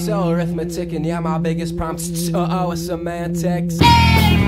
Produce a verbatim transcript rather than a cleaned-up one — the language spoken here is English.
Excel arithmetic, and yeah, my biggest prompts uh oh, is semantics.